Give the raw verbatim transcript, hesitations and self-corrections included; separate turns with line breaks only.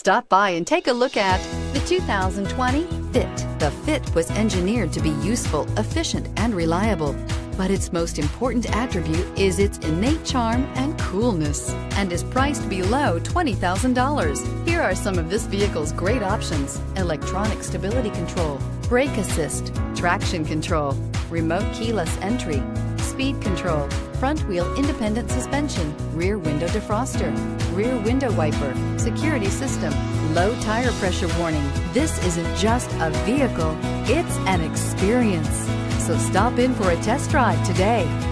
Stop by and take a look at the two thousand twenty Fit. The Fit was engineered to be useful, efficient, and reliable. But its most important attribute is its innate charm and coolness, and is priced below twenty thousand dollars. Here are some of this vehicle's great options: electronic stability control, brake assist, traction control, remote keyless entry, speed control, front wheel independent suspension, rear window defroster, rear window wiper, security system, low tire pressure warning. This isn't just a vehicle, it's an experience. So stop in for a test drive today.